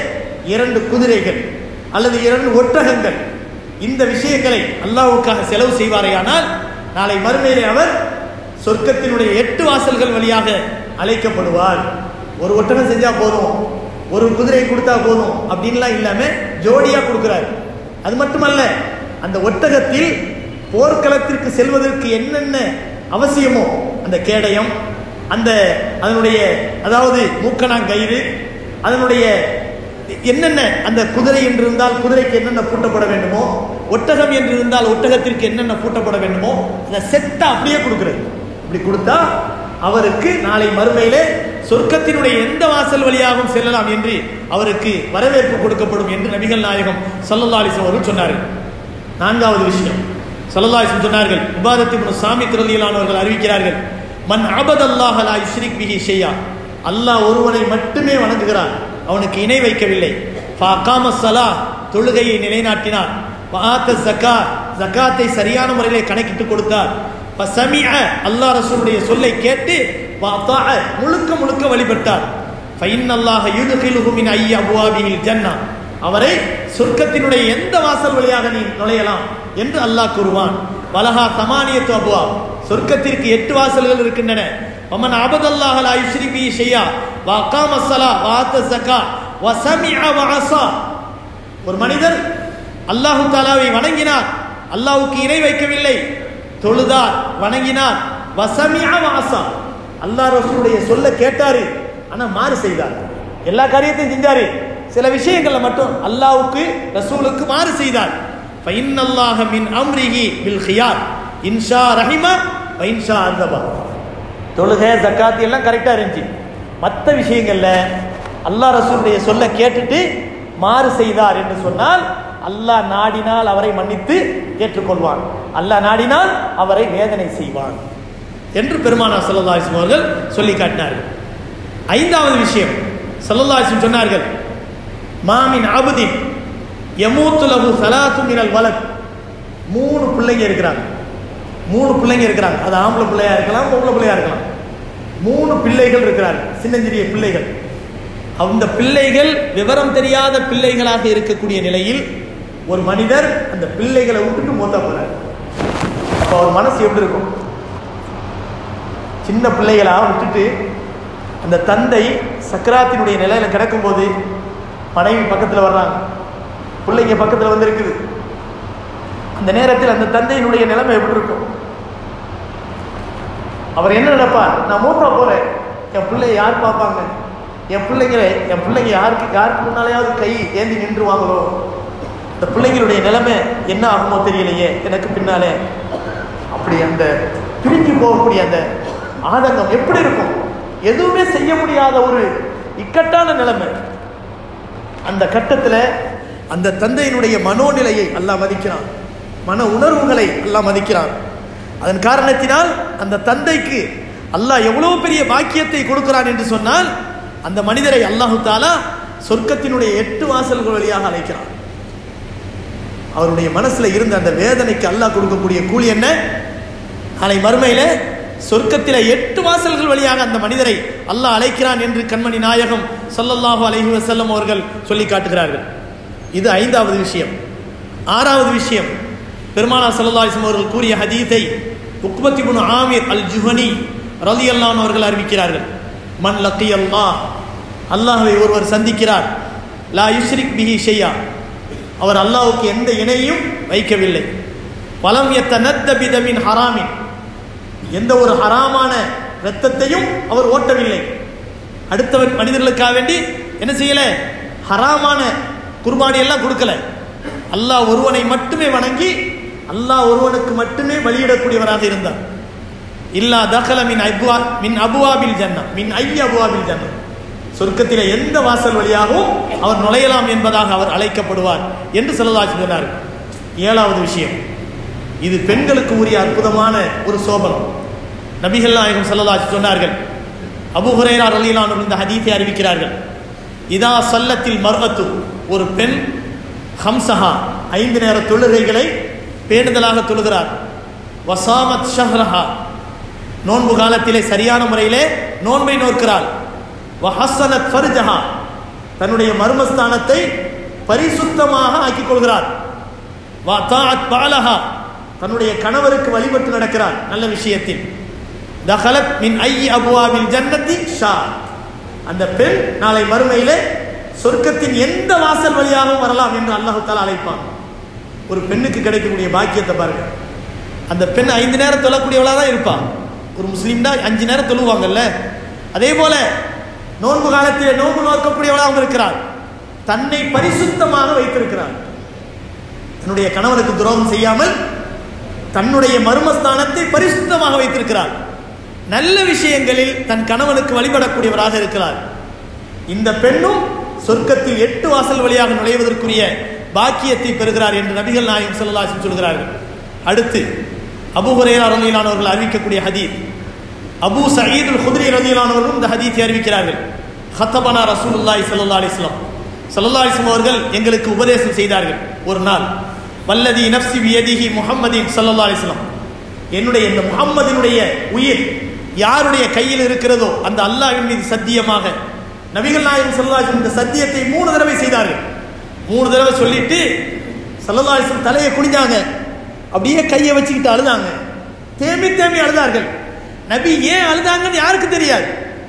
A: 2 குதிரைகள் அல்லது 2 ஒட்டகங்கள், இந்த விஷயங்களை அல்லாஹ்வுக்காக செலவு செய்வாரேயானால் நாளை மறுமையிலே அவர் சொர்க்கத்தினுடைய 8 வாசல்கள் வழியாக அழைக்கப்படுவார். ஒரு ஒட்டகம் செஞ்சா போதும், ஒரு குதிரை கொடுத்தா போதும் அப்படின்லாம் இல்லாம ஜோடியா கொடுக்கிறார். அது மட்டுமல்ல, அந்த ஒட்டகத்தில் போர்க்களத்திற்கு செல்வதற்கு என்னென்ன அவசியமோ அந்த கேடயம், அந்த அதனுடைய அதாவது மூக்கணாங்கயிறு, அதனுடைய என்னென்ன, அந்த குதிரை என்று இருந்தால் குதிரைக்கு என்னென்ன பூட்டப்பட வேண்டுமோ, ஒட்டகம் என்று இருந்தால் ஒட்டகத்திற்கு என்னென்ன பூட்டப்பட வேண்டுமோ அந்த செட்டை அப்படியே கொடுக்கிறது. இப்படி கொடுத்தா அவருக்கு நாளை மறுமையிலே சொர்க்கத்தினுடைய எந்த வாசல் வழியாகவும் செல்லலாம் என்று அவருக்கு வரவேற்பு கொடுக்கப்படும் என்று நபிகள் நாயகம் ஸல்லல்லாஹு அலைஹி வஸல்லம் அவர்கள் சொன்னார்கள். 4வது விஷயம், ஸல்லல்லாஹு அலைஹி வஸல்லம் சொன்னார்கள், இபாதத் இப்னு சாமித் ரலியல்லாஹு அன்ஹு அவர்கள் அறிவிக்கிறார்கள், மன் அபதல்லாஹ லா யுஷ்ரிக் பிஹி ஷையா, அல்லாஹ் ஒருவனை மட்டுமே வணங்குகிறார், அவனுக்கு இணை வைக்கவில்லை. ஃபஅகாம ஸலாஹ், தொழுகையை நிலைநாட்டினார். வஆத ஸகாத், ஸகாத்தை சரியான முறையிலே கணக்கிட்டு கொடுத்தார். ஃபஸமிஅ, அல்லாஹ் ரசூலுடைய சொல்லை கேட்டு, வஅதஅ, முழுக்க முழுக்க வழிபட்டார். ஃபஇன்னல்லாஹ யுத்கிலுஹு மின் ஐயி அப்வாபில் ஜன்னah, அவரை சொர்க்கத்தினுடைய எந்த வாசல் வழியாக நீ நுழையலாம் என்று அல்லாஹ் கூறுவான். வலஹா தமானியத்து அப்வாப், சொர்க்கத்திற்கு 8 வாசல்கள் இருக்கின்றன. வமன் அபதல்லாஹ லா யுஷ்ரிக் பிஹி ஷையா வஅகாம ஸலா வஆத ஸகா வஸமிஅ வஅஸா, ஒரு மனிதர் அல்லாஹ் தஆலாவை வணங்கினார், அல்லாஹ்வுக்கு இணை வைக்கவில்லை, தொழுதார், வணங்கினார், வஸமிஅ வஅஸா, அல்லாஹ் ரசூலுடைய சொல்ல கேட்டாரு, ஆனா மாறு செய்தார். எல்லா காரியத்தையும் செஞ்சாரு, சில விஷயங்கள்ல மட்டும் அல்லாஹ்வுக்கு ரசூலுக்கு மாறு செய்தார். ஃபஇன்னல்லாஹ மின் அம்ரிஹி பில் கியார் இன்ஷா ரஹிமா வ இன்ஷா அஸபா, தொழுகை ஜகாத் எல்லாம் கரெக்டா இருந்துச்சு, மற்ற விஷயங்கள்ல அல்லாஹ் ரசூலுடைய சொல்ல கேட்டுட்டு மாறு செய்தார் என்று சொன்னால் அல்லாஹ் நாடினால் அவரை மன்னித்து ஏற்றுக்கொள்வான், அல்லாஹ் நாடினால் அவரை வேதனை செய்வான் என்று பெருமானார் ஸல்லல்லாஹு அலைஹி வஸல்லம் அவர்கள் சொல்லி காட்டினார்கள். 5வது விஷயம், ஸல்லல்லாஹு அலைஹி வஸல்லம் சொன்னார்கள், மாமின் அபுதின் யமூத்து லஹு ஸலாத்து மினல் வலத், 3 பிள்ளைங்க இருக்கிறாங்க, 3 பிள்ளைங்க இருக்கிறாங்க, அது ஆம்பளை பிள்ளையா இருக்கலாம், பொம்பளை பிள்ளையா இருக்கலாம். 3 பிள்ளைகள் இருக்கிறார்கள், சின்னஞ்சிறிய பிள்ளைகள். அந்த பிள்ளைகள் விவரம் தெரியாத பிள்ளைகளாக இருக்கக்கூடிய நிலையில் ஒரு மனிதர் அந்த பிள்ளைகளை விட்டுட்டு மூத்தா போறார். அப்ப அவர் மனசு எப்படி இருக்கும்? சின்ன பிள்ளைகளா விட்டுட்டு அந்த தந்தை சக்கராத்தினுடைய நிலையில கிடக்கும் போது மனைவி பக்கத்தில் வர்றாங்க, பிள்ளைங்க பக்கத்தில் வந்து இருக்குது. அந்த நேரத்தில் அந்த தந்தையினுடைய நிலைமை எப்படி இருக்கும்? அவர் என்ன நினைப்பார்? நான் மூத்தா போறேன், என் பிள்ளைய யார் பார்ப்பாங்க, என் பிள்ளைங்க யாருக்கு முன்னாலேயாவது கை ஏந்தி நின்றுவாங்களோ, இந்த பிள்ளைங்களுடைய நிலைமை என்ன ஆகுமோ தெரியலையே எனக்கு பின்னாலே. அப்படி அந்த பிரிஞ்சு போகக்கூடிய அந்த ஆதங்கம் எப்படி இருக்கும்? எதுவுமே செய்ய முடியாத ஒரு இக்கட்டான நிலைமை. அந்த கட்டத்தில் அந்த தந்தையினுடைய மனோநிலையை அல்லாஹ் மதிக்கிறான், மன உணர்வுகளை அல்லாஹ் மதிக்கிறான். அதன் காரணத்தினால் அந்த தந்தைக்கு அல்லாஹ் எவ்வளவு பெரிய பாக்கியத்தை கொடுக்கிறான் என்று சொன்னால் அந்த மனிதரை அல்லாஹு தஆலா சொர்க்கத்தினுடைய 8 வாசல்கள் வழியாக அழைக்கிறான். அவருடைய மனசுல இருந்த அந்த வேதனைக்கு அல்லாஹ் கொடுக்கக்கூடிய கூலி என்ன? நாளை மறுமையில சொர்க்கத்தில 8 வாசல்கள் வழியாக அந்த மனிதரை அல்லாஹ் அழைக்கிறான் என்று கண்மணி நாயகம் ஸல்லல்லாஹு அலைஹி வஸல்லம் அவர்கள் சொல்லி காட்டுகிறார்கள். இது 5வது விஷயம். 6வது விஷயம், பெருமானார் ஸல்லல்லாஹு அலைஹி வஸல்லம் அவர்கள் கூறிய ஹதீஸை உக்பத் இப்னு ஆமிர் அல் ஜுஹனி ரலியல்லாஹு அன்ஹு அவர்கள் அறிவிக்கிறார்கள். மன் லக்கியல்லாஹ், அல்லாஹ்வை ஒருவர் சந்திக்கிறார், லா யுஷ்ரிக் பிஹி ஷையா, அவர் அல்லாஹ்வுக்கு எந்த இணையும் வைக்கவில்லை, வலம் யத்தனத்த பிதமின் ஹராமின், எந்த ஒரு ஹராமான இரத்தத்தையும் அவர் ஓட்டவில்லை, அடுத்தவர் மனிதர்களுக்காக வேண்டி என்ன செய்யல, ஹராமான குர்பானி எல்லாம் கொடுக்கல, அல்லாஹ் ஒருவனை மட்டுமே வணங்கி அல்லாஹ் ஒருவனுக்கு மட்டுமே பலியிடக்கூடியவராக இருந்தார். இல்லா தகல மின் அபுவாபில் ஜன்னா, மின் ஐய அபுவாபில் ஜன்னா, சொர்க்கத்திலே எந்த வாசல் வழியாகவும் அவர் நுழையலாம் என்பதாக அவர் அழைக்கப்படுவார் என்று ஸல்லல்லாஹு அலைஹி வஸல்லம் சொன்னார். 7வது விஷயம், இது பெண்களுக்கு உரிய அற்புதமான ஒரு சோபனம். நபிகள் நாயகம் ஸல்லல்லாஹு அலைஹி வஸல்லம் சொன்னார்கள், அபூ ஹுரைரா ரலியல்லாஹு அன்ஹு இந்த ஹதீஸை அறிவிக்கிறார்கள், இதா ஸல்லத்தில் மர்அத்து, ஒரு பெண் ஹம்ஸஹா 5 நேர தொழுகைகளை பேணுதலாக தொழுகிறார், வசாமத் ஷஹ்ரஹா, நோன்பு காலத்திலே சரியான முறையிலே நோன்பை நோக்கிறாள், வஹஸனத் ஃபர்ஜஹா, தன்னுடைய மர்மஸ்தானத்தை பரிசுத்தமாக ஆக்கிக் கொள்கிறார், வதாஅத் பாலஹா, தன்னுடைய கணவருக்கு வழிபட்டு நடக்கிறார் நல்ல விஷயத்தில், தகலத் மின் ஐ அபுவாபில் ஜன்னதி ஷா, அந்த பெண் நாளை மறுமையிலே சொர்க்கத்தின் எந்த வாசல் வழியாகவும் வரலாம் என்று அல்லாஹ் தஆலா அழைப்பான். ஒரு பெண்ணுக்கு கிடைக்கக்கூடிய பாக்கியத்தை பாருங்க. அந்த பெண் 5 நேரம் தொழக்கூடியவளா தான் இருப்பான். ஒரு முஸ்லீம்னா 5 நேரம் தொழுவாங்கல்ல, அதே போல நோன்பு காலத்திலே நோன்பு நோக்கக்கூடியவளாகவும் இருக்கிறார், தன்னை பரிசுத்தமாக வைத்திருக்கிறார், தன்னுடைய கணவனுக்கு துரோகம் செய்யாமல் தன்னுடைய மர்மஸ்தானத்தை பரிசுத்தமாக வைத்திருக்கிறார், நல்ல விஷயங்களில் தன் கணவனுக்கு வழிபடக்கூடியவராக இருக்கிறார். இந்த பெண்ணும் சொர்க்கத்தில் 8 வாசல் வழியாக நுழைவதற்குரிய பாக்கியத்தை பெறுகிறார் என்று நபிகள் நாயகம் ஸல்லல்லாஹு அலைஹி வஸல்லம் சொல்கிறார்கள். அடுத்து அபூ ஹுரைரா ரலியல்லாஹு அன்ஹு அவர்கள் அறிவிக்கக்கூடிய ஹதீஸ், அபூ சயீத் அல் குத்ரி ரலியல்லாஹு அன்ஹு அவர்கள் இந்த ஹதீஸை அறிவிக்கிறார்கள். ஹத்தபனா ரசூலுல்லாஹி ஸல்லல்லாஹு அலைஹி வஸல்லம், ஸல்லல்லாஹு அலைஹி வஸல்லம் அவர்கள் எங்களுக்கு உபதேசம் செய்தார்கள். ஒரு நாள், வல்லதி நஃப்ஸி பியதிஹி முஹம்மதின் ஸல்லல்லாஹு அலைஹி வஸல்லம், என்னுடைய இந்த முஹம்மதினுடைய உயிர் யாருடைய கையில் இருக்கிறதோ அந்த அல்லாஹ்வின் மீது சத்தியமாக, நபிகள் நாயகம் ஸல்லல்லாஹு அலைஹி வஸல்லம் இந்த சத்தியத்தை 3 தடவை செய்தார்கள். 3 தடவை சொல்லிட்டு ஸல்லல்லாஹு அலைஹி வஸல்லம் தலையை குனிஞ்சாங்க, அப்படியே கையை வச்சுக்கிட்டு அழுதாங்க, தேம்பி தேம்பி அழுதார்கள். நபி ஏன் அழுதாங்கன்னு யாருக்கு தெரியாது,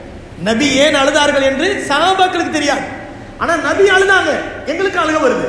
A: நபி ஏன் அழுதார்கள் என்று சஹாபாக்களுக்கு தெரியாது, ஆனா நபி அழுதாங்க, எங்களுக்கு அழுக வருது.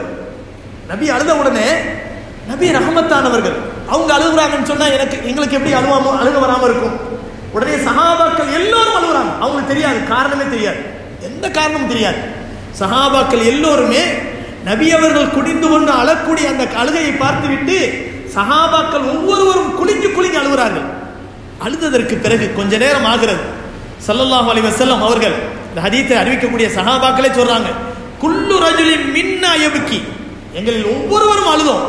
A: நபி அழுத உடனே, நபி ரஹமத்தானவர்கள், அவங்க அழுகுறாங்கன்னு சொன்னா எங்களுக்கு எப்படி அழுக வராம இருக்கும்? உடனே சஹாபாக்கள் எல்லோரும் அழுகுறாங்க, அவங்களுக்கு தெரியாது, காரணமே தெரியாது, எந்த காரணமும் தெரியாது. சஹாபாக்கள் எல்லோருமே நபி அவர்கள் குடிந்து கொண்டு அழக்கூடிய அந்த அழுகையை பார்த்துவிட்டு சஹாபாக்கள் ஒவ்வொருவரும் குலுங்கி குலுங்கி அழுகிறார்கள். அழுததற்கு பிறகு கொஞ்ச நேரம் ஆகிறது, ஸல்லல்லாஹு அலைஹி வஸல்லம் அவர்கள் இந்த ஹதீஸை அறிவிக்கக்கூடிய சஹாபாக்களே சொல்றாங்க, குல்லு ரஜுலின் மின்னா யப்கி, எங்களில் ஒவ்வொருவரும் அழுதோம்,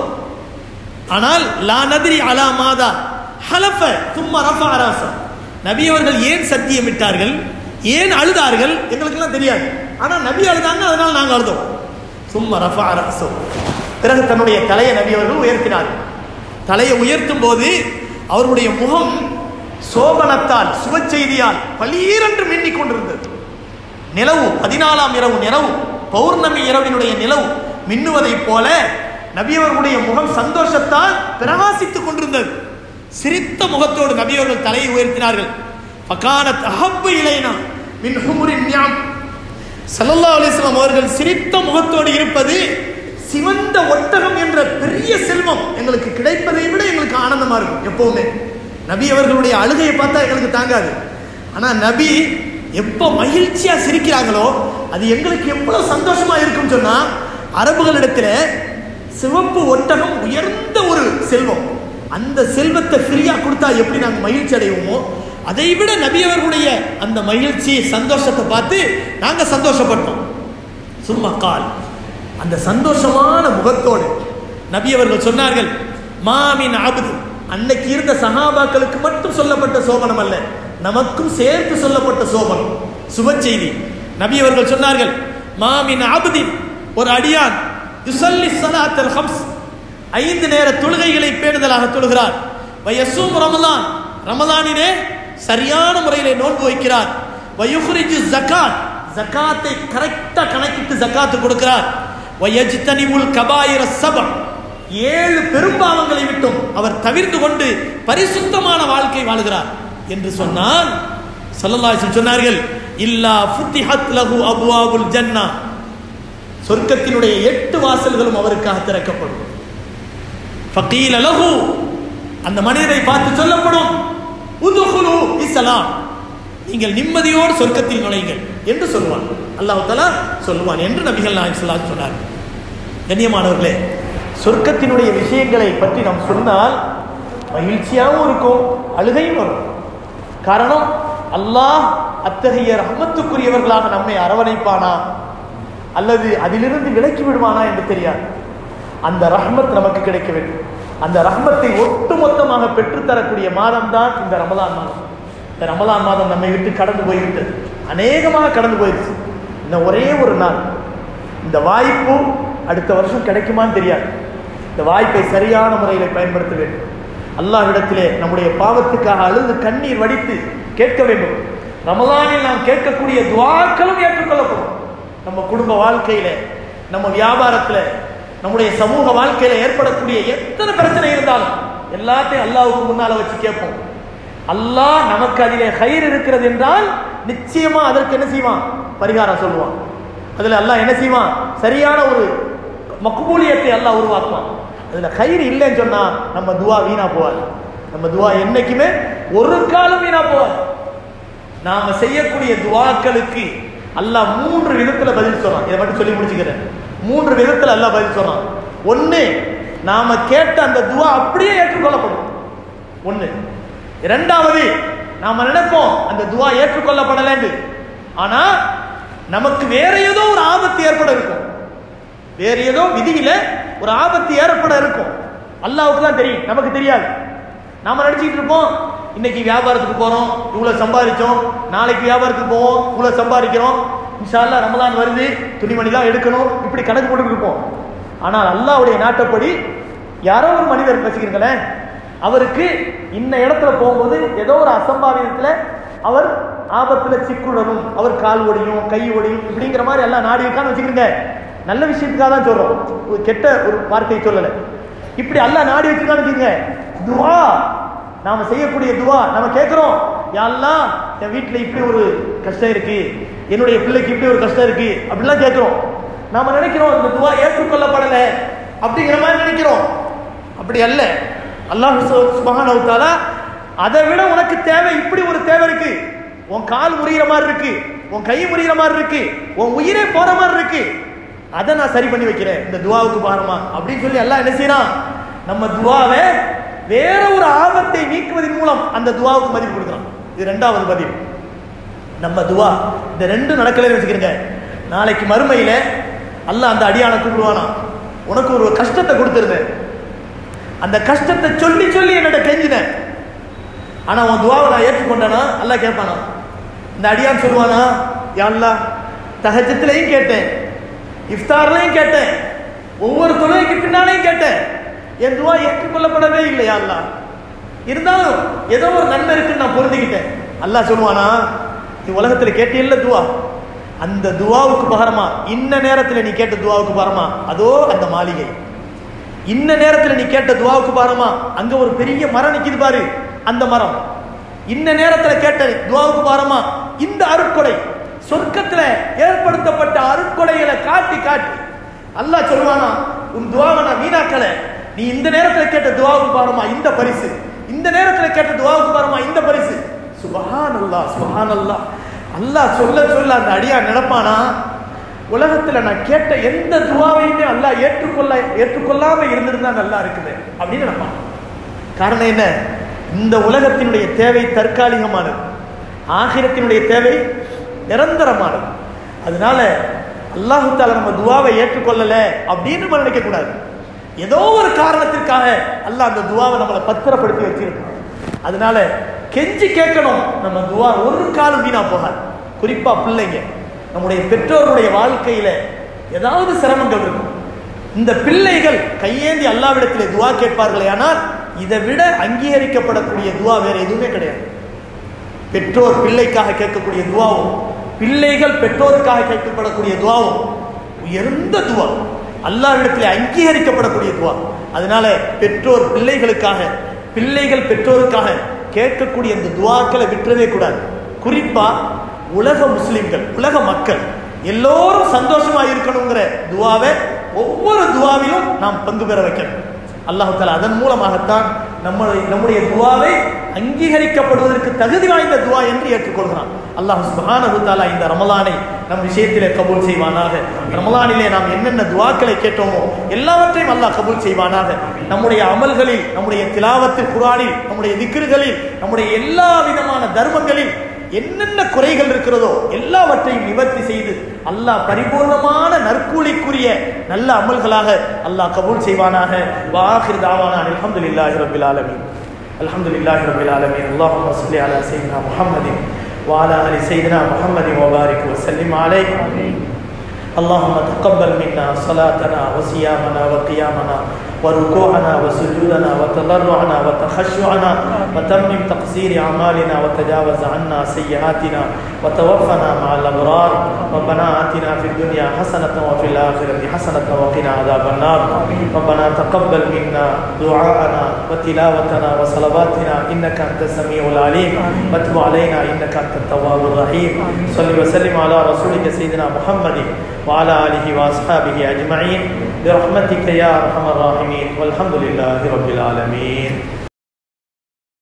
A: ஆனால் லா நத்ரி அலா மாதா ஹலஃப தும்ம ரஃபஅ ரஸா, நபி அவர்கள் ஏன் சத்தியமிட்டார்கள், ஏன் அழுதார்கள் எங்களுக்கெல்லாம் தெரியாது, ஆனா நபி அழுதாங்க, அதனால் நாங்கள் அழுதோம். தும்ம ரஃபஅ ரஸா, பிறகு தன்னுடைய தலையை நபி அவர்கள் உயர்த்தினார்கள். தலையை உயர்த்தும் போது அவருடைய முகம் சோபனத்தால், சுப செய்தியால் பளீரென்று மின்னிக் கொண்டிருந்தது. நிலவு 14ஆம் இரவு நிலவு, பௌர்ணமி இரவினுடைய நிலவு மின்னுவதை போல நபி அவர்களுடைய முகம் சந்தோஷத்தால் பிரகாசித்துக் கொண்டிருந்தது. சிரித்த முகத்தோடு நபி அவர்கள் தலையை உயர்த்தினார்கள். ஃபகானத் அஹப்பு இலைனா மின் ஹுமுரின் நியாம், ஸல்லல்லாஹு அலைஹி வஸல்லம் அவர்கள் சிரித்த முகத்தோடு இருப்பது சிவந்த ஒட்டகம் என்ற பெரிய செல்வம் எங்களுக்கு கிடைப்பதை விட எங்களுக்கு ஆனந்தமா இருக்கும். எப்பவுமே நபி அவர்களுடைய அழுகையை பார்த்தா எங்களுக்கு தாங்காது, ஆனா நபி எப்ப மகிழ்ச்சியா சிரிக்கிறாங்களோ அது எங்களுக்கு எவ்வளவு சந்தோஷமா இருக்கும் சொன்னா, அரபுகளிடத்துல சிவப்பு ஒட்டகம் உயர்ந்த ஒரு செல்வம், அந்த செல்வத்தை ஃப்ரீயா கொடுத்தா எப்படி நாங்க மகிழ்ச்சி அடைவோமோ அதை விட நபி அவர்களுடைய அந்த மகிழ்ச்சி சந்தோஷத்தை பார்த்து நாங்க சந்தோஷப்பட்டோம். சும்மா கால், அந்த சந்தோஷமான முகத்தோடு நபி அவர்கள் சொன்னார்கள், மாமின் அப்து, அன்னைக்கு இருந்த சஹாபாக்களுக்கு மட்டும் சொல்லப்பட்ட சோபனம் அல்ல, நமக்கும் சேர்த்து சொல்லப்பட்ட சோபனம், சுப செய்தி. நபி அவர்கள் சொன்னார்கள், மாமின் அப்தின், ஒரு அடியான், யுஸல்லி ஸலாத்தல் ஹம்ஸ், 5 நேர தொழுகைகளை பேணுதலாக தொழுகிறார். வயசூம் ரமலான், ரமலானிலே சரியான முறையிலே நோன்பு வைக்கிறார். வயுஹ்ரிஜு ஜகாத், ஜகாத்தை கரெக்டா கணக்கிட்டு ஜகாத்து கொடுக்கிறார். வயஜ்தனிபுல் கபாயிர சப, 7 பெரும்பாவங்களை விட்டும் அவர் தவிர்த்து கொண்டு பரிசுத்தமான வாழ்க்கை வாழுகிறார் என்று சொன்னால் ஸல்லல்லாஹு அலைஹி வஸல்லம் சொன்னார்கள், இல்லா ஃபுத்திஹத் லஹு அப்வாபுல் ஜன்னah, சொர்க்கத்தினுடைய 8 வாசல்களும் அவருக்காக திறக்கப்படும். ஃபகீல லஹு, அந்த மனிதரை பார்த்து சொல்லப்படும், உதுகுலு இஸ்லாம், நீங்கள் நிம்மதியோடு சொர்க்கத்தில் நுழையுங்கள் என்று சொல்வான். அல்லாஹ் தஆலா சொல்வான் என்று நபிகள் நாயகம் ஸல்லல்லாஹு அலைஹி வஸல்லம் சொன்னார்கள். கண்ணியமானவர்களே, சொர்க்கத்தினுடைய விஷயங்களை பற்றி நாம் சொன்னால் மகிழ்ச்சியாகவும் இருக்கும், அழுகையும் வரும். காரணம், அல்லாஹ் அத்தகைய ரஹ்மத்துக்குரியவர்களாக நம்மை அரவணைப்பானா அல்லது அதிலிருந்து விலக்கி விடுவானா என்று தெரியாது. அந்த ரஹ்மத் நமக்கு கிடைக்க வேண்டும். அந்த ரஹ்மத்தை ஒட்டுமொத்தமாக பெற்றுத்தரக்கூடிய மாதம் தான் இந்த ரமலான் மாதம். இந்த ரமலான் மாதம் நம்மை விட்டு கடந்து போய்விட்டது, அநேகமாக கடந்து போயிடுச்சு. இன்னும் ஒரே ஒரு நாள், இந்த வாய்ப்பு அடுத்த வருஷம் கிடைக்குமான்னு தெரியாது. இந்த வாய்ப்பை சரியான முறையில் பயன்படுத்த வேண்டும். அல்லாஹ்விடத்திலே நம்முடைய பாவத்துக்காக அழுது கண்ணீர் வடித்து கேட்க வேண்டும். ரமலானில் நாம் கேட்கக்கூடிய துஆக்களும் ஏற்றுக்கொள்ளப்படும். நம்ம குடும்ப வாழ்க்கையில, நம்ம வியாபாரத்துல, நம்முடைய சமூக வாழ்க்கையில ஏற்படக்கூடிய எத்தனை பிரச்சனை இருந்தாலும் எல்லாத்தையும் அல்லாஹ்வுக்கு முன்னால வச்சு கேட்போம். அல்லாஹ் நமக்கு அதிலே ஹைர் இருக்கிறது என்றால் நிச்சயமா அதற்கு என்ன செய்வான்? பரிகாரம் சொல்லுவான். அதுல அல்லாஹ் என்ன செய்வான்? சரியான ஒரு மக்பூலியத்தை அல்லாஹ் உருவாக்குவான். அதுல ஹைர் இல்லைன்னு சொன்னா நம்ம துஆ வீணா போவாது. நம்ம துஆ என்னைக்குமே ஒரு காலம் வீணா போவாது. நாம செய்யக்கூடிய துஆக்களுக்கு அல்லாஹ் 3 விதத்துல பதில் சொல்றான். இதை மட்டும் சொல்லி முடிச்சுக்கிறேன். 3 விதத்துல அல்லாஹ் பதில் சொல்றான். ஒன்னு, நாம கேட்ட அந்த துஆ அப்படியே ஏற்றுக்கொள்ளப்படும். ஒன்னு. இரண்டாவது, நாம நினைப்போம் அந்த துஆ ஏற்றுக்கொள்ளப்படலன்னு, ஆனா நமக்கு வேற ஏதோ ஒரு ஆபத்து ஏற்பட இருக்கும். வேற ஏதோ விதியில ஒரு ஆபத்து ஏற்பட இருக்கும். அல்லாஹ்வுக்கு தான் தெரியும், நமக்கு தெரியாது. நாம நினைச்சிட்டு இருப்போம், இன்னைக்கு வியாபாரத்துக்கு போறோம், இவ்வளவு சம்பாதிச்சோம், நாளைக்கு வியாபாரத்துக்கு போவோம், இவ்வளவு சம்பாதிக்கிறோம், இன்ஷா அல்லாஹ் ரமலான் வருது, துணிமணி தான் எடுக்கணும், இப்படி கணக்கு போட்டு இருப்போம். ஆனால் அல்லாஹ்வுடைய நாட்டப்படி யாரோ ஒரு மனிதர் வச்சுக்கிறீங்களேன், அவருக்கு இன்ன இடத்துல போகும்போது ஏதோ ஒரு அசம்பாவிதத்துல அவர் ஆபத்துல சிக்குடணும், அவர் கால் ஒடியும், கை ஒடியும், இப்படிங்கிற மாதிரி எல்லாம் நாடி இருக்கான்னு வச்சுக்கிறீங்க. நல்ல விஷயத்துக்காக தான் சொல்றோம், கெட்ட ஒரு வார்த்தையை சொல்லல. இப்படி அல்லாஹ் நாடி வச்சிருக்கான்னு வச்சுக்கோங்க. துஆ, நாம செய்யக்கூடிய துஆ, நம்ம கேட்கிறோம், யா அல்லாஹ் என் வீட்டுல இப்படி ஒரு கஷ்டம் இருக்கு, என்னுடைய பிள்ளைக்கு இப்படி ஒரு கஷ்டம் இருக்கு, அப்படிலாம் கேட்கிறோம். நாம நினைக்கிறோம் இந்த துஆ ஏற்றுக்கொள்ளப்படல அப்படிங்கிற மாதிரி நினைக்கிறோம். அப்படி அல்ல. அல்லாஹ் சுப்ஹானஹு வ தஆலா அதை விட உனக்கு தேவை, இப்படி ஒரு தேவை இருக்கு, உன் கால் முறிகிற மாதிரி இருக்கு, உன் கை முறிகிற மாதிரி இருக்கு, உன் உயிரே போற மாதிரி இருக்கு, அதை நான் சரி பண்ணி வைக்கிறேன், இந்த துஆவுக்கு பாருமா அப்படின்னு சொல்லி அல்லாஹ் என்ன செய்யறான்? நம்ம துஆவை வேற ஒரு ஆபத்தை நீக்குவதன் மூலம் அந்த துஆவுக்கு மதிப்பு கொடுக்குறான். இது 2வது பதில். நம்ம துஆ இந்த 2 நடக்கலன்னு வச்சுக்கிறீங்க, நாளைக்கு மறுமையில அல்லாஹ் அந்த அடியானை கூப்பிடுவானா, உனக்கு ஒரு கஷ்டத்தை கொடுத்துருந்தேன், அந்த கஷ்டத்தை சொல்லி சொல்லி என்னோட கெஞ்சினேன், ஆனா உன் துஆவை நான் ஏற்றுக்கொண்டேனா? அல்லாஹ் கேட்பானா? இந்த அடியான் சொல்லுவானா, யா அல்லாஹ் தஹஜ்ஜுலையும் கேட்டேன், இஃப்தார்லையும் கேட்டேன், ஒவ்வொரு தொழுகைக்கு பின்னாலையும் கேட்டேன், என் துஆ ஏற்றுக்கொள்ளப்படவே இல்லை யா அல்லாஹ், இருந்தாலும் ஏதோ ஒரு நன்மை இருக்குன்னு நான் பொருந்திக்கிட்டேன். அல்லாஹ் சொல்லுவானா, நீ உலகத்துல கேட்டியல்ல துஆ, அந்த துஆவுக்கு பகரமா இன்ன நேரத்துல நீ கேட்ட துஆவுக்கு பகரமா அதோ அந்த மாளிகை, இன்ன நேரத்துல நீ கேட்ட துஆவுக்கு பகரமா அங்க ஒரு பெரிய மரம் நிக்குது பாரு, அந்த மரம், இன்ன நேரத்துல கேட்ட துஆவுக்கு பகரமா இந்த அருட்கொடை, சொர்க்கத்துல ஏற்படுத்தப்பட்ட அருட்கொடைகளை காட்டி காட்டி அல்லாஹ் சொல்வானா, உன் துஆவை நான் வீணாக்கல, நீ இந்த நேரத்துல கேட்ட துஆவுக்கு பகரமா இந்த பரிசு, இந்த நேரத்துல கேட்ட துஆவுக்கு பகரமா இந்த பரிசு. சுப்ஹானல்லாஹ், சுப்ஹானல்லாஹ். அல்லாஹ் சொல்ல சொல்ல அந்த அடியான் நினைப்பானா, உலகத்துல நான் கேட்ட எந்த துஆவையுமே அல்லாஹ் ஏற்றுக்கொள்ளாம இருந்திருந்தா நல்லா இருக்குது அப்படின்னு நினைப்பான். காரணம் என்ன? இந்த உலகத்தினுடைய தேவை தற்காலிகமானது, ஆகிரத்தினுடைய தேவை நிரந்தரமானது. அதனால அல்லாஹ் தஆலா நம்ம துஆவை ஏற்றுக்கொள்ளல அப்படின்னு நம்ம நினைக்க கூடாது. ஏதோ ஒரு காரணத்திற்காக அல்லாஹ் அந்த துஆவை நம்மளை பத்திரப்படுத்தி வச்சிருக்கான். அதனால கெஞ்சி கேட்கணும், நம்ம துஆ ஒரு காலம் வீணா போகாது. குறிப்பா பிள்ளைங்க, நம்முடைய பெற்றோருடைய வாழ்க்கையில ஏதாவது சிரமங்கள் இருக்கும், இந்த பிள்ளைகள் கையேந்தி அல்லாஹ்விடத்திலே துஆ கேட்பார்களே, ஆனால் இதை விட அங்கீகரிக்கப்படக்கூடிய துஆ வேற எதுவுமே கிடையாது. பெற்றோர் பிள்ளைக்காக கேட்கக்கூடிய துஆவும், பிள்ளைகள் பெற்றோருக்காக கேட்கப்படக்கூடிய துஆவும் உயர்ந்த துஆ, அல்லாஹ்விடத்திலே அங்கீகரிக்கப்படக்கூடிய துஆ. அதனால பெற்றோர் பிள்ளைகளுக்காக, பிள்ளைகள் பெற்றோருக்காக கேட்கக்கூடிய இந்த துஆக்களை விட்டுறவே கூடாது. குறிப்பா உலக முஸ்லிம்கள், உலக மக்கள் எல்லோரும் சந்தோஷமா இருக்கணுங்கிற துஆவை ஒவ்வொரு துஆவிலும் நாம் பங்கு பெற வைக்கணும். அல்லாஹ் தஆலா அதன் மூலமாகத்தான் நம்முடைய துஆவை அங்கீகரிக்கப்படுவதற்கு தகுதி வாய்ந்த துஆ என்று ஏற்றுக்கொள்கிறான். அல்லாஹ் சுப்ஹானஹு தஆலா இந்த ரமலானை நம் விஷயத்திலே கபூல் செய்வானாக. ரமலானிலே நாம் என்னென்ன துஆக்களை கேட்டோமோ எல்லாவற்றையும் அல்லாஹ் கபூல் செய்வானாக. நம்முடைய அமல்களில், நம்முடைய திலாவத்தில் குர்ஆனில், நம்முடைய திக்ருகளில், நம்முடைய எல்லா விதமான தர்மங்களில் என்னென்ன குறைகள் இருக்கிறதோ எல்லாவற்றையும் நிவர்த்தி செய்து அல்லாஹ் பரிபூர்ணமான நற்கூலிக்குரிய நல்ல அமல்களாக அல்லாஹ் கபூல் செய்வானாக. வாஹிர் தாவானா அல்ஹம்துலில்லாஹி ரப்பில் ஆலமீன். அல்ஹம்துலில்லாஹி ரப்பில் ஆலமீன். அல்லாஹும்ம ஸல்லி அலா ஸய்யிதினா முஹம்மதின் வ அலா ஆலி ஸய்யிதினா முஹம்மதின் வ பாரிக் வ ஸல்லிம் அலைஹி. اللهم تقبل منا صلاتنا وصيامنا وقيامنا وركوعنا وسجودنا وتضرعنا وتخشعنا وتمم تقصير أعمالنا وتجاوز عنا سيئاتنا وتوفنا مع الأبرار. ربنا آتنا في الدنيا حسنة وفي الآخرة حسنة وقنا عذاب النار. ربنا تقبل منا دعاءنا وتلاوتنا وصلواتنا إنك أنت السميع العليم وتب علينا إنك أنت التواب الرحيم. صل وسلم على رسولك سيدنا محمد وعلى آله وأصحابه أجمعين برحمتك يا أرحم الراحمين والحمد لله رب العالمين.